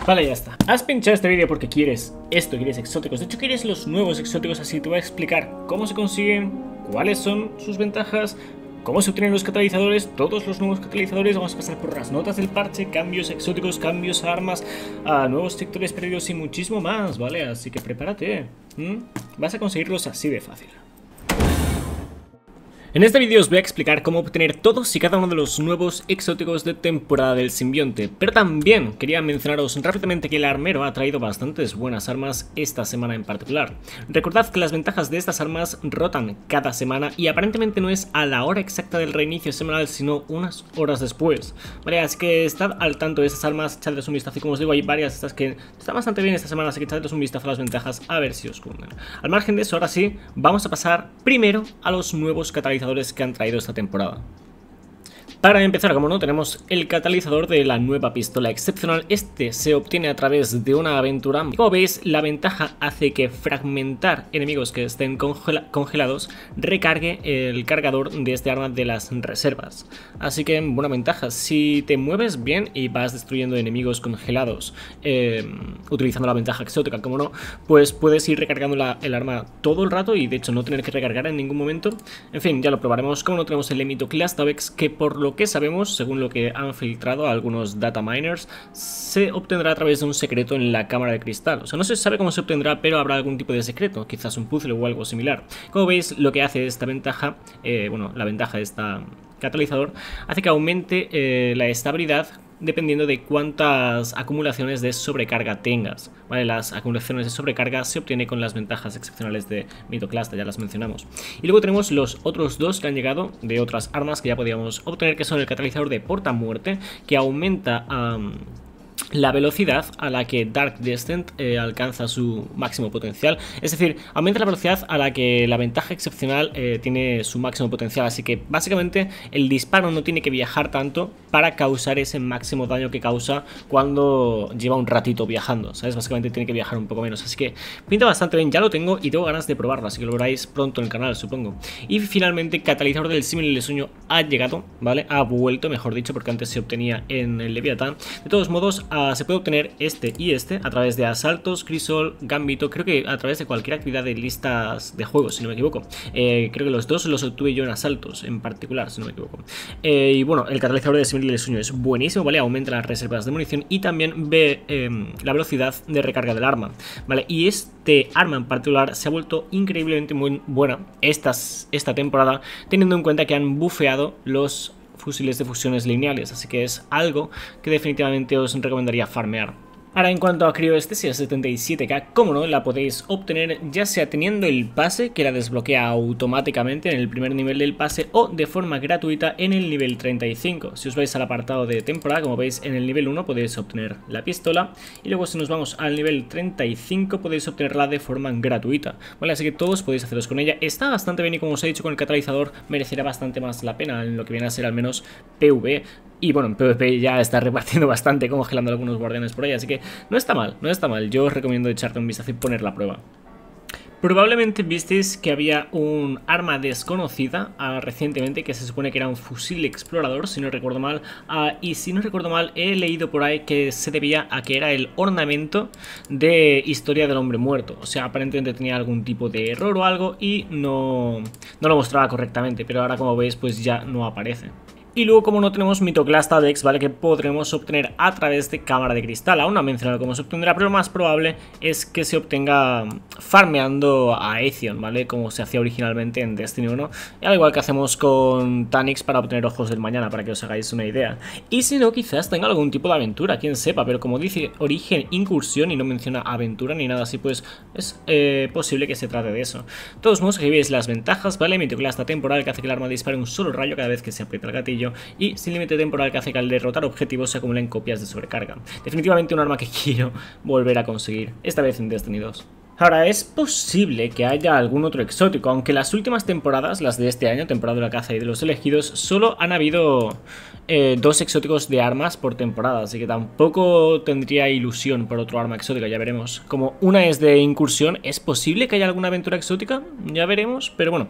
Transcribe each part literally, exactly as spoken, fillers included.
Vale, ya está. Has pinchado este vídeo porque quieres esto, quieres exóticos. De hecho, quieres los nuevos exóticos, así te voy a explicar cómo se consiguen, cuáles son sus ventajas, cómo se obtienen los catalizadores, todos los nuevos catalizadores. Vamos a pasar por las notas del parche, cambios exóticos, cambios a armas, a nuevos sectores perdidos y muchísimo más, ¿vale? Así que prepárate. ¿Mm? Vas a conseguirlos así de fácil. En este vídeo os voy a explicar cómo obtener todos y cada uno de los nuevos exóticos de temporada del simbionte, pero también quería mencionaros rápidamente que el armero ha traído bastantes buenas armas esta semana en particular. Recordad que las ventajas de estas armas rotan cada semana y aparentemente no es a la hora exacta del reinicio semanal, sino unas horas después, ¿vale? Así que estad al tanto de estas armas, echadles un vistazo y como os digo hay varias de estas que están bastante bien esta semana, así que echadles un vistazo a las ventajas a ver si os cunden. Al margen de eso, ahora sí, vamos a pasar primero a los nuevos catalizadores que han traído esta temporada. Para empezar, como no, tenemos el catalizador de la nueva pistola excepcional. Este se obtiene a través de una aventura. Como veis, la ventaja hace que fragmentar enemigos que estén congela congelados recargue el cargador de este arma de las reservas. Así que buena ventaja. Si te mueves bien y vas destruyendo enemigos congelados eh, utilizando la ventaja exótica, como no, pues puedes ir recargando la, el arma todo el rato y de hecho no tener que recargar en ningún momento. En fin, ya lo probaremos. Como no, tenemos el Emito Clastavex, que por lo que sabemos, según lo que han filtrado algunos data miners, se obtendrá a través de un secreto en la cámara de cristal. O sea, no se sabe cómo se obtendrá, pero habrá algún tipo de secreto, quizás un puzzle o algo similar. Como veis, lo que hace esta ventaja, eh, bueno, la ventaja de esta catalizador, hace que aumente eh, la estabilidad dependiendo de cuántas acumulaciones de sobrecarga tengas, ¿vale? Las acumulaciones de sobrecarga se obtiene con las ventajas excepcionales de Mitoclasta, ya las mencionamos. Y luego tenemos los otros dos que han llegado de otras armas que ya podíamos obtener, que son el catalizador de portamuerte, que aumenta um, la velocidad a la que Dark Descent eh, alcanza su máximo potencial. Es decir, aumenta la velocidad a la que la ventaja excepcional eh, tiene su máximo potencial. Así que básicamente el disparo no tiene que viajar tanto para causar ese máximo daño que causa cuando lleva un ratito viajando, ¿sabes? Básicamente tiene que viajar un poco menos. Así que pinta bastante bien, ya lo tengo y tengo ganas de probarlo, así que lo veréis pronto en el canal, supongo. Y finalmente, catalizador del símil de sueño ha llegado, ¿vale? Ha vuelto, mejor dicho, porque antes se obtenía en el Leviatán. De todos modos, Uh, se puede obtener este y este a través de asaltos, crisol, gambito, creo que a través de cualquier actividad de listas de juegos, si no me equivoco. Eh, creo que los dos los obtuve yo en asaltos en particular, si no me equivoco. Eh, y bueno, el catalizador de símil del sueño es buenísimo, ¿vale? Aumenta las reservas de munición y también ve eh, la velocidad de recarga del arma, ¿vale? Y este arma en particular se ha vuelto increíblemente muy buena estas, esta temporada, teniendo en cuenta que han bufeado los fusiles de fusiones lineales, así que es algo que definitivamente os recomendaría farmear. Ahora, en cuanto a crioestesia setenta y siete K, como no, la podéis obtener ya sea teniendo el pase, que la desbloquea automáticamente en el primer nivel del pase, o de forma gratuita en el nivel treinta y cinco. Si os vais al apartado de temporada, como veis en el nivel uno podéis obtener la pistola, y luego si nos vamos al nivel treinta y cinco podéis obtenerla de forma gratuita, ¿vale? Así que todos podéis haceros con ella. Está bastante bien y como os he dicho, con el catalizador merecerá bastante más la pena en lo que viene a ser al menos PvE. Y bueno, en PvP ya está repartiendo bastante, congelando algunos guardianes por ahí, así que no está mal, no está mal. Yo os recomiendo echarte un vistazo y poner la prueba. Probablemente visteis que había un arma desconocida uh, recientemente, que se supone que era un fusil explorador, si no recuerdo mal, uh, y si no recuerdo mal he leído por ahí que se debía a que era el ornamento de historia del hombre muerto. O sea, aparentemente tenía algún tipo de error o algo y no, no lo mostraba correctamente, pero ahora como veis pues ya no aparece. Y luego, como no, tenemos Mitoclastavex, ¿vale? Que podremos obtener a través de cámara de cristal. Aún no he mencionado cómo se obtendrá, pero lo más probable es que se obtenga farmeando a Aethion, ¿vale? Como se hacía originalmente en Destiny uno. Y al igual que hacemos con Tanix para obtener ojos del mañana, para que os hagáis una idea. Y si no, quizás tenga algún tipo de aventura, quién sepa. Pero como dice origen incursión y no menciona aventura ni nada así, pues es eh, posible que se trate de eso. De todos modos, aquí veis las ventajas, ¿vale? Mitoclasta temporal, que hace que el arma dispare un solo rayo cada vez que se aprieta el gatillo. Y sin límite temporal, que hace que al derrotar objetivos se acumulen copias de sobrecarga. Definitivamente un arma que quiero volver a conseguir, esta vez en Destiny dos. Ahora, es posible que haya algún otro exótico, aunque las últimas temporadas, las de este año, temporada de la caza y de los elegidos, solo han habido eh, dos exóticos de armas por temporada, así que tampoco tendría ilusión por otro arma exótica, ya veremos. Como una es de incursión, ¿es posible que haya alguna aventura exótica? Ya veremos, pero bueno.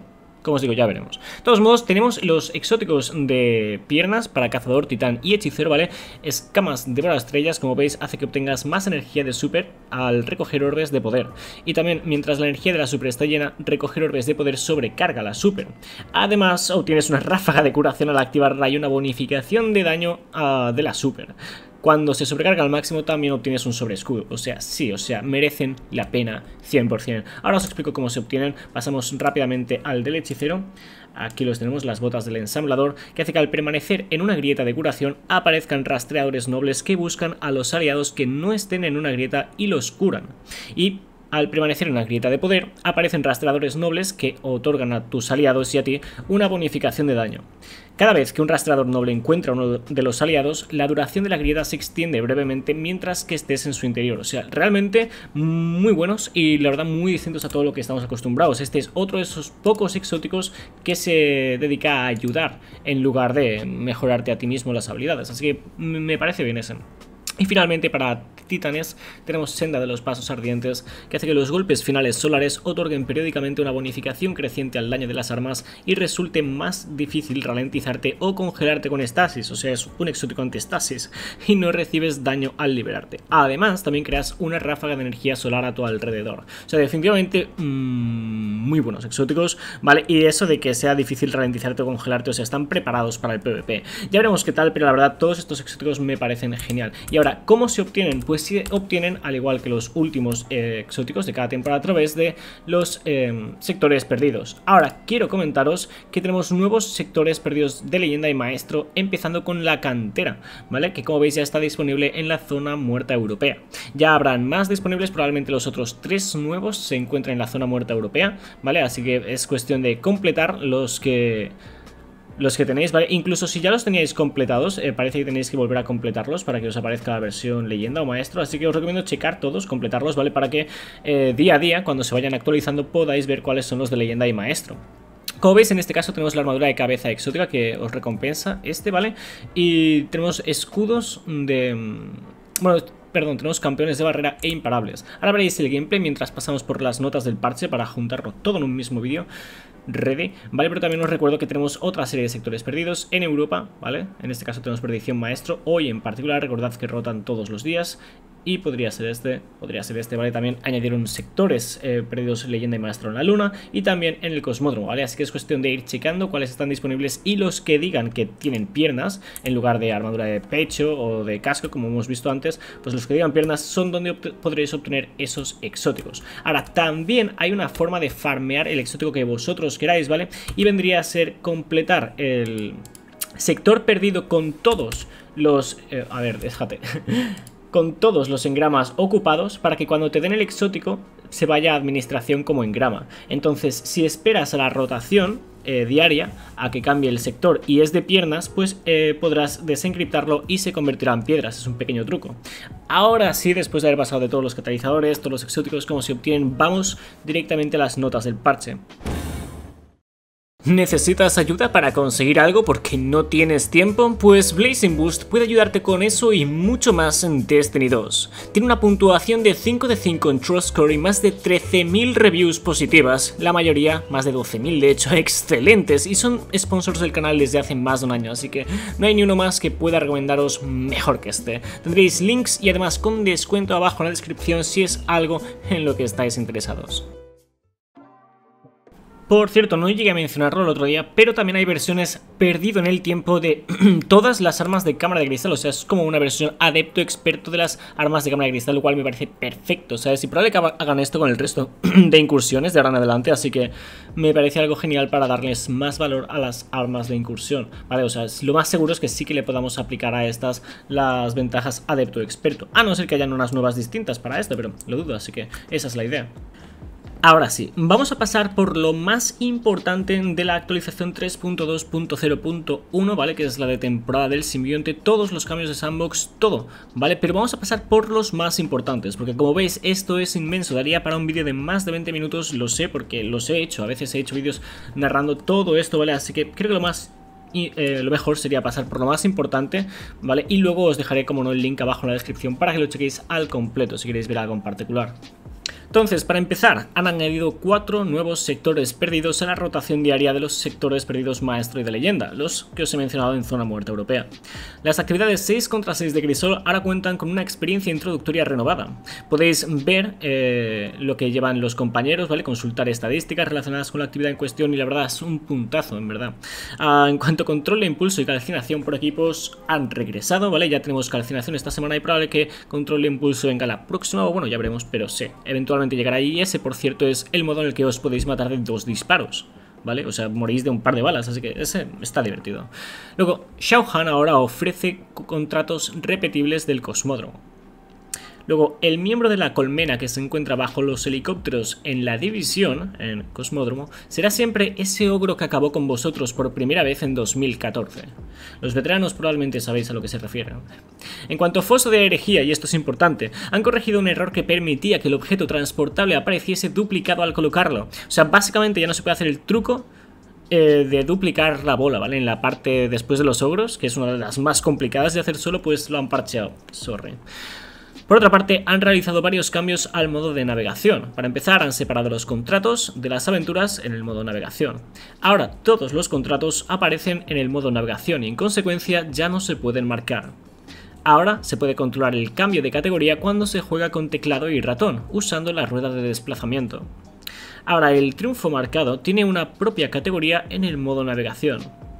Como os digo, ya veremos. De todos modos, tenemos los exóticos de piernas para cazador, titán y hechicero, ¿vale? Escamas de estrellas, como veis, hace que obtengas más energía de super al recoger orbes de poder. Y también, mientras la energía de la super está llena, recoger orbes de poder sobrecarga la super. Además, obtienes una ráfaga de curación al activarla y una bonificación de daño uh, de la super. Cuando se sobrecarga al máximo también obtienes un sobreescudo, o sea, sí, o sea, merecen la pena cien por cien. Ahora os explico cómo se obtienen, pasamos rápidamente al del hechicero. Aquí los tenemos, las botas del ensamblador, que hace que al permanecer en una grieta de curación aparezcan rastreadores nobles que buscan a los aliados que no estén en una grieta y los curan. Y al permanecer en una grieta de poder, aparecen rastreadores nobles que otorgan a tus aliados y a ti una bonificación de daño. Cada vez que un rastreador noble encuentra a uno de los aliados, la duración de la grieta se extiende brevemente mientras que estés en su interior. O sea, realmente muy buenos y la verdad muy distintos a todo lo que estamos acostumbrados. Este es otro de esos pocos exóticos que se dedica a ayudar en lugar de mejorarte a ti mismo las habilidades. Así que me parece bien ese. Y finalmente para titanes tenemos Senda de los Pasos Ardientes, que hace que los golpes finales solares otorguen periódicamente una bonificación creciente al daño de las armas y resulte más difícil ralentizarte o congelarte con estasis, o sea, es un exótico anti-estasis, y no recibes daño al liberarte. Además, también creas una ráfaga de energía solar a tu alrededor. O sea, definitivamente mmm, muy buenos exóticos, ¿vale? Y eso de que sea difícil ralentizarte o congelarte, o sea, están preparados para el PvP. Ya veremos qué tal, pero la verdad todos estos exóticos me parecen genial. Y ahora, ¿cómo se obtienen? Pues se obtienen, al igual que los últimos eh, exóticos de cada temporada, a través de los eh, sectores perdidos. Ahora, quiero comentaros que tenemos nuevos sectores perdidos de leyenda y maestro, empezando con la cantera, ¿vale? Que como veis ya está disponible en la zona muerta europea. Ya habrán más disponibles, probablemente los otros tres nuevos se encuentran en la zona muerta europea, ¿vale? Así que es cuestión de completar los que... Los que tenéis, ¿vale? Incluso si ya los teníais completados, eh, parece que tenéis que volver a completarlos para que os aparezca la versión leyenda o maestro. Así que os recomiendo checar todos, completarlos, ¿vale? Para que eh, día a día, cuando se vayan actualizando, podáis ver cuáles son los de leyenda y maestro. Como veis, en este caso tenemos la armadura de cabeza exótica que os recompensa este, ¿vale? Y tenemos escudos de... Bueno... Perdón, tenemos campeones de barrera e imparables. Ahora veréis el gameplay mientras pasamos por las notas del parche para juntarlo todo en un mismo vídeo. Ready, ¿vale? Pero también os recuerdo que tenemos otra serie de sectores perdidos en Europa, ¿vale? En este caso tenemos Perdición Maestro. Hoy en particular, recordad que rotan todos los días. Y podría ser este, podría ser este, ¿vale? También añadieron sectores eh, perdidos leyenda y maestro en la luna y también en el cosmódromo, ¿vale? Así que es cuestión de ir checando cuáles están disponibles y los que digan que tienen piernas en lugar de armadura de pecho o de casco, como hemos visto antes, pues los que digan piernas son donde podréis obtener esos exóticos. Ahora, también hay una forma de farmear el exótico que vosotros queráis, ¿vale? Y vendría a ser completar el sector perdido con todos los... Eh, a ver, déjate... con todos los engramas ocupados para que cuando te den el exótico se vaya a administración como engrama. Entonces, si esperas a la rotación eh, diaria a que cambie el sector y es de piernas, pues eh, podrás desencriptarlo y se convertirá en piedras. Es un pequeño truco. Ahora sí, después de haber pasado de todos los catalizadores, todos los exóticos, cómo se obtienen, vamos directamente a las notas del parche. ¿Necesitas ayuda para conseguir algo porque no tienes tiempo? Pues Blazing Boost puede ayudarte con eso y mucho más en Destiny dos. Tiene una puntuación de cinco de cinco en TrustScore y más de trece mil reviews positivas, la mayoría, más de doce mil de hecho, excelentes, y son sponsors del canal desde hace más de un año, así que no hay ni uno más que pueda recomendaros mejor que este. Tendréis links y además con descuento abajo en la descripción si es algo en lo que estáis interesados. Por cierto, no llegué a mencionarlo el otro día, pero también hay versiones perdido en el tiempo de todas las armas de cámara de cristal. O sea, es como una versión adepto experto de las armas de cámara de cristal, lo cual me parece perfecto. O sea, es improbable que hagan esto con el resto de incursiones de ahora en adelante, así que me parece algo genial para darles más valor a las armas de incursión, ¿vale? O sea, lo más seguro es que sí que le podamos aplicar a estas las ventajas adepto experto, a no ser que hayan unas nuevas distintas para esto, pero lo dudo, así que esa es la idea. Ahora sí, vamos a pasar por lo más importante de la actualización tres punto dos punto cero punto uno, ¿vale? Que es la de temporada del simbionte, todos los cambios de sandbox, todo, ¿vale? Pero vamos a pasar por los más importantes, porque como veis esto es inmenso, daría para un vídeo de más de veinte minutos, lo sé, porque los he hecho, a veces he hecho vídeos narrando todo esto, ¿vale? Así que creo que lo más... Y eh, lo mejor sería pasar por lo más importante, ¿vale? Y luego os dejaré, como no, el link abajo en la descripción para que lo chequéis al completo si queréis ver algo en particular. De Entonces, para empezar, han añadido cuatro nuevos sectores perdidos a la rotación diaria de los sectores perdidos maestro y de leyenda, los que os he mencionado en zona muerta europea. Las actividades seis contra seis de Crisol ahora cuentan con una experiencia introductoria renovada. Podéis ver eh, lo que llevan los compañeros, ¿vale? Consultar estadísticas relacionadas con la actividad en cuestión y la verdad es un puntazo, en verdad. Ah, en cuanto a control de impulso y calcinación por equipos, han regresado, ¿vale? Ya tenemos calcinación esta semana y probable que control de impulso venga la próxima, o bueno, ya veremos, pero sí, eventualmente llegará ahí. Ese, por cierto, es el modo en el que os podéis matar de dos disparos, ¿vale? O sea, morís de un par de balas, así que ese está divertido. Luego, Shao Han ahora ofrece contratos repetibles del cosmódromo. Luego, el miembro de la colmena que se encuentra bajo los helicópteros en la división, en Cosmódromo, será siempre ese ogro que acabó con vosotros por primera vez en dos mil catorce. Los veteranos probablemente sabéis a lo que se refiere. En cuanto a foso de herejía, y esto es importante, han corregido un error que permitía que el objeto transportable apareciese duplicado al colocarlo. O sea, básicamente ya no se puede hacer el truco Eh, de duplicar la bola, ¿vale? En la parte después de los ogros, que es una de las más complicadas de hacer solo, pues lo han parcheado. Sorry. Por otra parte, han realizado varios cambios al modo de navegación. Para empezar, han separado los contratos de las aventuras en el modo navegación. Ahora, todos los contratos aparecen en el modo navegación y en consecuencia ya no se pueden marcar. Ahora se puede controlar el cambio de categoría cuando se juega con teclado y ratón, usando la rueda de desplazamiento. Ahora, el triunfo marcado tiene una propia categoría en el modo navegación.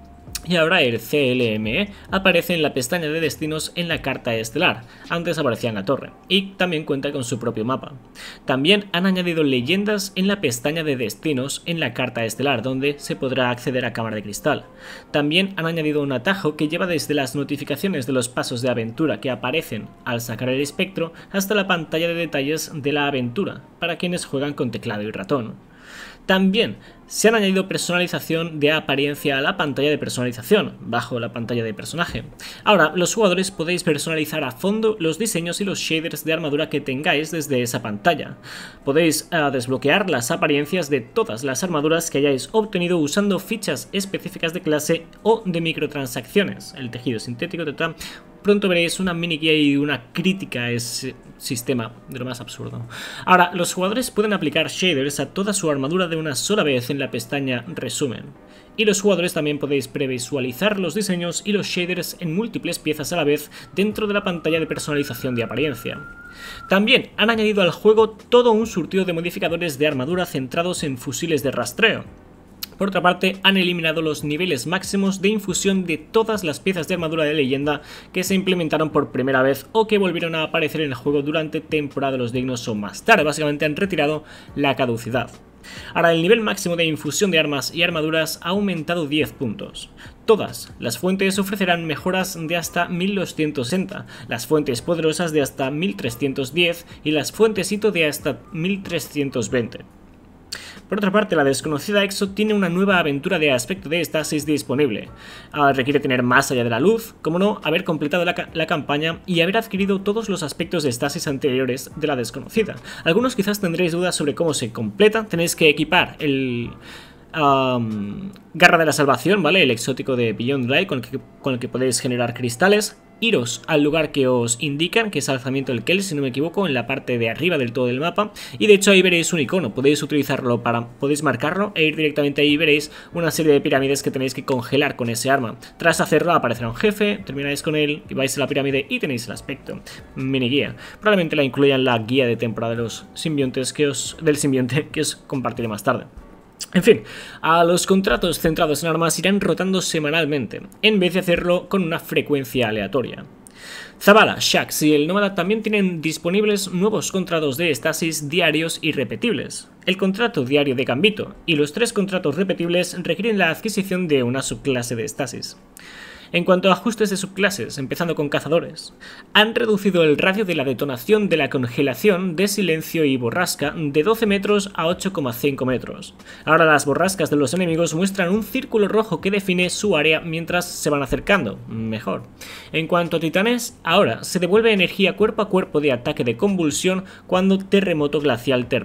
Y ahora el C L M E aparece en la pestaña de destinos en la carta estelar, antes aparecía en la torre, y también cuenta con su propio mapa. También han añadido leyendas en la pestaña de destinos en la carta estelar, donde se podrá acceder a Cámara de Cristal. También han añadido un atajo que lleva desde las notificaciones de los pasos de aventura que aparecen al sacar el espectro hasta la pantalla de detalles de la aventura, para quienes juegan con teclado y ratón. También se han añadido personalización de apariencia a la pantalla de personalización, bajo la pantalla de personaje. Ahora, los jugadores podéis personalizar a fondo los diseños y los shaders de armadura que tengáis desde esa pantalla. Podéis uh, desbloquear las apariencias de todas las armaduras que hayáis obtenido usando fichas específicas de clase o de microtransacciones. El tejido sintético, tata. Pronto veréis una mini guía y una crítica a ese sistema de lo más absurdo. Ahora, los jugadores pueden aplicar shaders a toda su armadura de una sola vez en la pestaña Resumen. Y los jugadores también podéis previsualizar los diseños y los shaders en múltiples piezas a la vez dentro de la pantalla de personalización de apariencia. También han añadido al juego todo un surtido de modificadores de armadura centrados en fusiles de rastreo. Por otra parte, han eliminado los niveles máximos de infusión de todas las piezas de armadura de leyenda que se implementaron por primera vez o que volvieron a aparecer en el juego durante temporada de los dignos o más tarde. Básicamente han retirado la caducidad. Ahora, el nivel máximo de infusión de armas y armaduras ha aumentado diez puntos. Todas las fuentes ofrecerán mejoras de hasta mil doscientos sesenta, las fuentes poderosas de hasta mil trescientos diez y las fuentes hito de hasta mil trescientos veinte. Por otra parte, la desconocida Exo tiene una nueva aventura de aspecto de estasis disponible. Uh, requiere tener más allá de la luz, como no, haber completado la, ca la campaña y haber adquirido todos los aspectos de estasis anteriores de la desconocida. Algunos quizás tendréis dudas sobre cómo se completa. Tenéis que equipar el um, Garra de la Salvación, ¿vale? El exótico de Beyond Light con el que, con el que podéis generar cristales. Iros al lugar que os indican, que es alzamiento del Kel, si no me equivoco, en la parte de arriba del todo del mapa, y de hecho ahí veréis un icono, podéis utilizarlo para, podéis marcarlo e ir directamente ahí y veréis una serie de pirámides que tenéis que congelar con ese arma. Tras hacerlo aparecerá un jefe, termináis con él y vais a la pirámide y tenéis el aspecto. Mini guía, probablemente la incluya en la guía de temporada de los simbiontes que os, del simbionte que os compartiré más tarde. En fin, a los contratos centrados en armas irán rotando semanalmente, en vez de hacerlo con una frecuencia aleatoria. Zavala, Shax y el Nómada también tienen disponibles nuevos contratos de estasis diarios y repetibles. El contrato diario de Gambito y los tres contratos repetibles requieren la adquisición de una subclase de estasis. En cuanto a ajustes de subclases, empezando con cazadores, han reducido el radio de la detonación de la congelación de silencio y borrasca de doce metros a ocho coma cinco metros. Ahora las borrascas de los enemigos muestran un círculo rojo que define su área mientras se van acercando. Mejor. En cuanto a titanes, ahora se devuelve energía cuerpo a cuerpo de ataque de convulsión cuando terremoto glacial termina.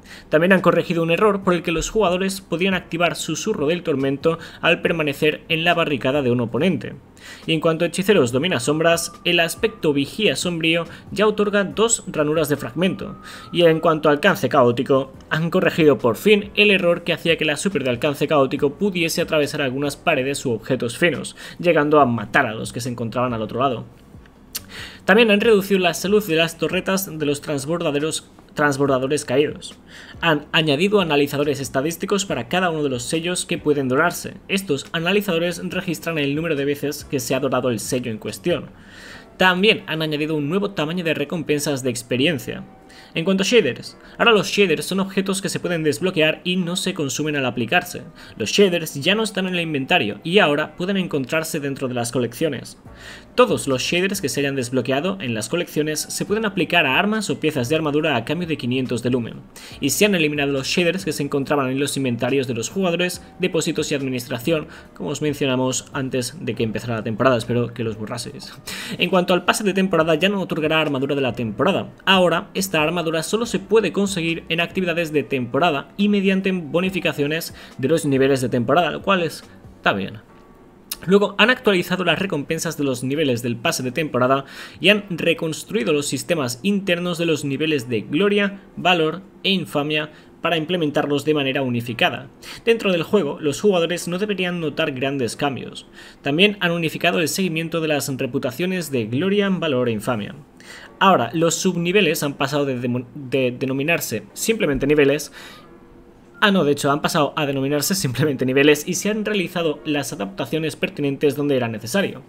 También han corregido un error por el que los jugadores podían activar Susurro del Tormento al permanecer en la barricada de un oponente. Y en cuanto a hechiceros domina sombras, el aspecto Vigía Sombrío ya otorga dos ranuras de fragmento. Y en cuanto a alcance caótico, han corregido por fin el error que hacía que la super de alcance caótico pudiese atravesar algunas paredes u objetos finos, llegando a matar a los que se encontraban al otro lado. También han reducido la salud de las torretas de los transbordaderos transbordadores caídos. Han añadido analizadores estadísticos para cada uno de los sellos que pueden dorarse. Estos analizadores registran el número de veces que se ha dorado el sello en cuestión. También han añadido un nuevo tamaño de recompensas de experiencia. En cuanto a shaders, ahora los shaders son objetos que se pueden desbloquear y no se consumen al aplicarse. Los shaders ya no están en el inventario y ahora pueden encontrarse dentro de las colecciones. Todos los shaders que se hayan desbloqueado en las colecciones se pueden aplicar a armas o piezas de armadura a cambio de quinientos de lumen. Y se han eliminado los shaders que se encontraban en los inventarios de los jugadores, depósitos y administración, como os mencionamos antes de que empezara la temporada, espero que los borraseis. En cuanto al pase de temporada, ya no otorgará armadura de la temporada. Ahora, esta armadura solo se puede conseguir en actividades de temporada y mediante bonificaciones de los niveles de temporada, lo cual es, está bien. Luego han actualizado las recompensas de los niveles del pase de temporada y han reconstruido los sistemas internos de los niveles de gloria, valor e infamia para implementarlos de manera unificada. Dentro del juego, los jugadores no deberían notar grandes cambios. También han unificado el seguimiento de las reputaciones de gloria, valor e infamia. Ahora, los subniveles han pasado de, de, de denominarse simplemente niveles. Ah, no, de hecho, han pasado a denominarse simplemente niveles y se han realizado las adaptaciones pertinentes donde era necesario.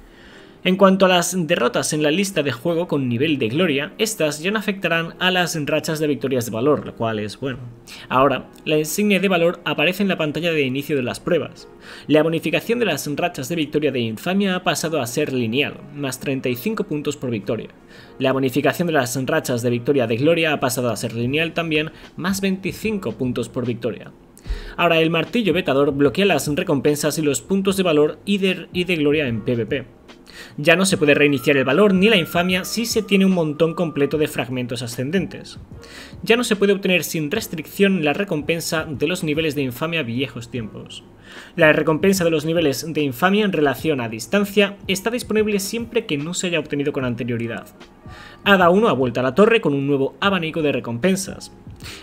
En cuanto a las derrotas en la lista de juego con nivel de gloria, estas ya no afectarán a las rachas de victorias de valor, lo cual es bueno. Ahora, la insignia de valor aparece en la pantalla de inicio de las pruebas. La bonificación de las rachas de victoria de infamia ha pasado a ser lineal, más treinta y cinco puntos por victoria. La bonificación de las rachas de victoria de gloria ha pasado a ser lineal también, más veinticinco puntos por victoria. Ahora, el martillo vetador bloquea las recompensas y los puntos de valor y de, y de gloria en PvP. Ya no se puede reiniciar el valor ni la infamia si se tiene un montón completo de fragmentos ascendentes. Ya no se puede obtener sin restricción la recompensa de los niveles de infamia viejos tiempos. La recompensa de los niveles de infamia en relación a distancia está disponible siempre que no se haya obtenido con anterioridad. Hada uno ha vuelto a la torre con un nuevo abanico de recompensas.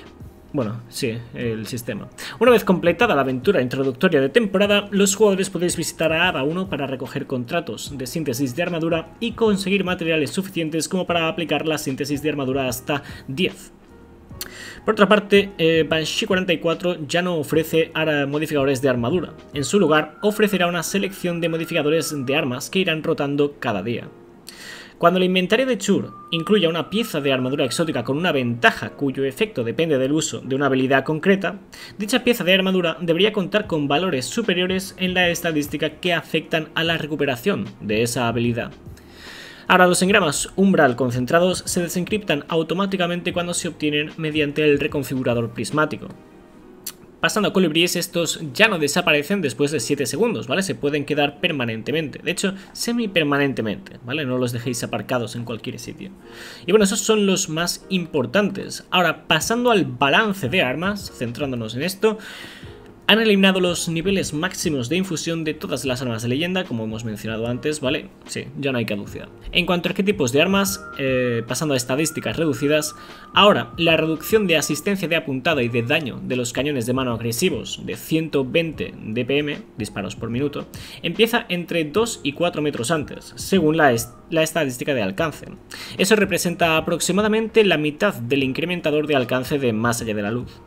Bueno, sí, el sistema. Una vez completada la aventura introductoria de temporada, los jugadores podéis visitar a Hada uno para recoger contratos de síntesis de armadura y conseguir materiales suficientes como para aplicar la síntesis de armadura hasta diez. Por otra parte, eh, Banshee cuarenta y cuatro ya no ofrece modificadores de armadura. En su lugar, ofrecerá una selección de modificadores de armas que irán rotando cada día. Cuando el inventario de Chur incluya una pieza de armadura exótica con una ventaja cuyo efecto depende del uso de una habilidad concreta, dicha pieza de armadura debería contar con valores superiores en la estadística que afectan a la recuperación de esa habilidad. Ahora, los engramas umbral concentrados se desencriptan automáticamente cuando se obtienen mediante el reconfigurador prismático. Pasando a colibríes, estos ya no desaparecen después de siete segundos, ¿vale? Se pueden quedar permanentemente, de hecho, semi-permanentemente, ¿vale? No los dejéis aparcados en cualquier sitio. Y bueno, esos son los más importantes. Ahora, pasando al balance de armas, centrándonos en esto, han eliminado los niveles máximos de infusión de todas las armas de leyenda, como hemos mencionado antes, ¿vale? Sí, ya no hay caducidad. En cuanto a arquetipos de armas, eh, pasando a estadísticas reducidas, ahora la reducción de asistencia de apuntado y de daño de los cañones de mano agresivos de ciento veinte D P M, disparos por minuto, empieza entre dos y cuatro metros antes, según la, est la estadística de alcance. Eso representa aproximadamente la mitad del incrementador de alcance de Más allá de la luz.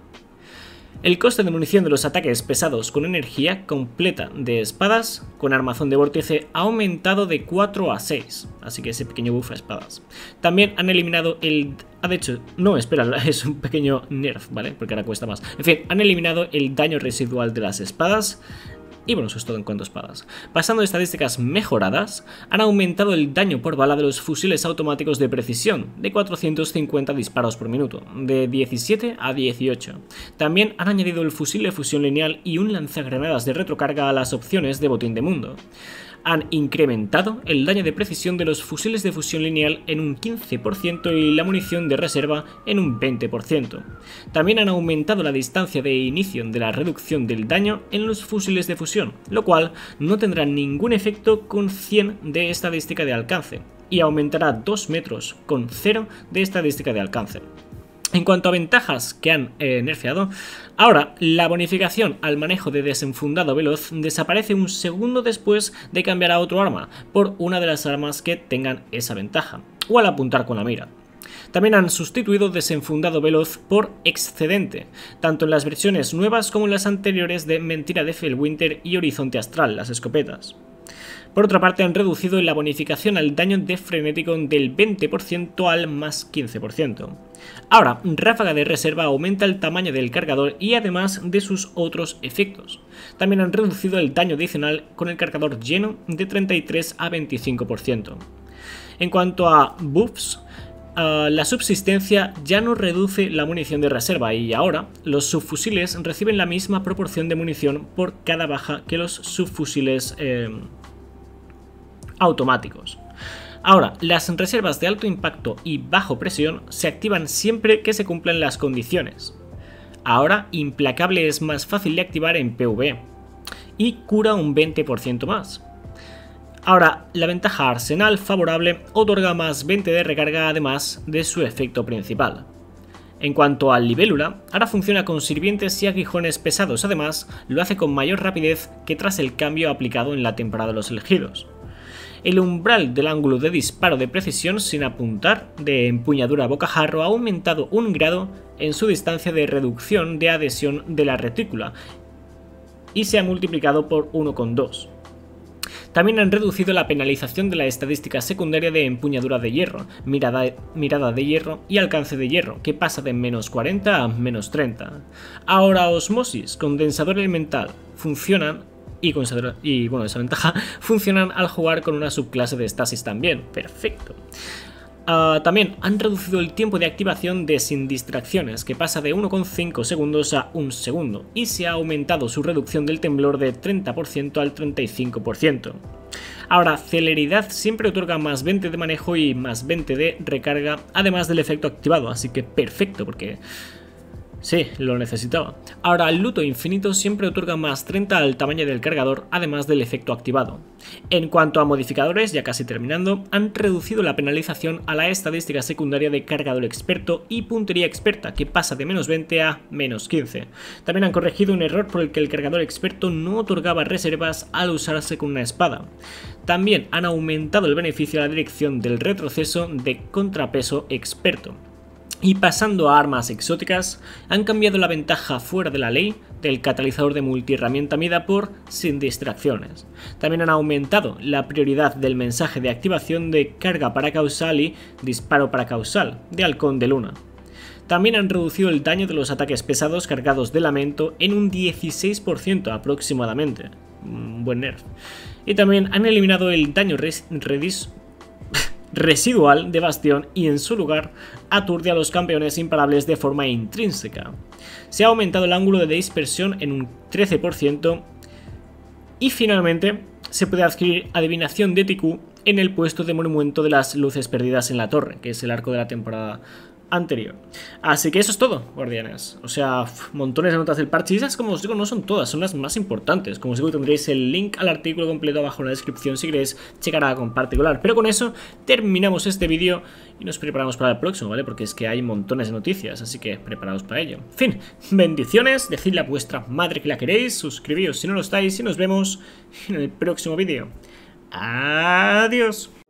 El coste de munición de los ataques pesados con energía completa de espadas con armazón de vórtice ha aumentado de cuatro a seis, así que ese pequeño buff a espadas. También han eliminado el... Ah, de hecho, no, espera, es un pequeño nerf, ¿vale? Porque ahora cuesta más. En fin, han eliminado el daño residual de las espadas. Y bueno, eso es todo en cuanto a espadas. Pasando a estadísticas mejoradas, han aumentado el daño por bala de los fusiles automáticos de precisión, de cuatrocientos cincuenta disparos por minuto, de diecisiete a dieciocho. También han añadido el fusil de fusión lineal y un lanzagranadas de retrocarga a las opciones de botín de mundo. Han incrementado el daño de precisión de los fusiles de fusión lineal en un quince por ciento y la munición de reserva en un veinte por ciento. También han aumentado la distancia de inicio de la reducción del daño en los fusiles de fusión, lo cual no tendrá ningún efecto con cien de estadística de alcance, y aumentará dos metros con cero de estadística de alcance. En cuanto a ventajas que han eh, nerfeado, ahora la bonificación al manejo de desenfundado veloz desaparece un segundo después de cambiar a otro arma por una de las armas que tengan esa ventaja, o al apuntar con la mira. También han sustituido desenfundado veloz por excedente, tanto en las versiones nuevas como en las anteriores de Mentira de Fellwinter y Horizonte Astral, las escopetas. Por otra parte, han reducido la bonificación al daño de frenético del veinte por ciento al más quince por ciento. Ahora, Ráfaga de Reserva aumenta el tamaño del cargador y además de sus otros efectos. También han reducido el daño adicional con el cargador lleno de treinta y tres a veinticinco por ciento. En cuanto a buffs, Uh, la subsistencia ya no reduce la munición de reserva y ahora los subfusiles reciben la misma proporción de munición por cada baja que los subfusiles eh, automáticos. Ahora, las reservas de alto impacto y bajo presión se activan siempre que se cumplan las condiciones. Ahora, Implacable es más fácil de activar en PvE y cura un veinte por ciento más. Ahora, la ventaja Arsenal favorable otorga más veinte de recarga además de su efecto principal. En cuanto a Libélula, ahora funciona con sirvientes y aguijones pesados, además lo hace con mayor rapidez que tras el cambio aplicado en la temporada de los elegidos. El umbral del ángulo de disparo de precisión sin apuntar de empuñadura bocajarro ha aumentado un grado en su distancia de reducción de adhesión de la retícula y se ha multiplicado por uno coma dos. También han reducido la penalización de la estadística secundaria de empuñadura de hierro, mirada, mirada de hierro y alcance de hierro, que pasa de menos cuarenta a menos treinta. Ahora Osmosis, condensador elemental, funcionan y, y bueno, esa ventaja, funcionan al jugar con una subclase de estasis también. Perfecto. Uh, también han reducido el tiempo de activación de sin distracciones, que pasa de uno coma cinco segundos a un segundo, y se ha aumentado su reducción del temblor de treinta por ciento al treinta y cinco por ciento. Ahora, Celeridad siempre otorga más veinte de manejo y más veinte de recarga, además del efecto activado, así que perfecto, porque sí, lo necesitaba. Ahora, Luto Infinito siempre otorga más treinta al tamaño del cargador, además del efecto activado. En cuanto a modificadores, ya casi terminando, han reducido la penalización a la estadística secundaria de cargador experto y puntería experta, que pasa de menos veinte a menos quince. También han corregido un error por el que el cargador experto no otorgaba reservas al usarse con una espada. También han aumentado el beneficio a la dirección del retroceso de contrapeso experto. Y pasando a armas exóticas, han cambiado la ventaja fuera de la ley del catalizador de multiherramienta Mida por sin distracciones. También han aumentado la prioridad del mensaje de activación de carga paracausal y disparo paracausal de Halcón de Luna. También han reducido el daño de los ataques pesados cargados de lamento en un dieciséis por ciento aproximadamente. Un buen nerf. Y también han eliminado el daño res redis residual de Bastión y en su lugar aturde a los campeones imparables de forma intrínseca. Se ha aumentado el ángulo de dispersión en un trece por ciento y finalmente se puede adquirir Adivinación de T Q en el puesto de monumento de las luces perdidas en la torre, que es el arco de la temporada anterior. Así que eso es todo, guardianes. O sea, montones de notas del parche. Y esas, como os digo, no son todas, son las más importantes. Como os digo, tendréis el link al artículo completo abajo en la descripción si queréis checar algo en particular. Pero con eso terminamos este vídeo y nos preparamos para el próximo, ¿vale? Porque es que hay montones de noticias, así que preparaos para ello. En fin, bendiciones, decidle a vuestra madre que la queréis, suscribíos si no lo estáis y nos vemos en el próximo vídeo. Adiós.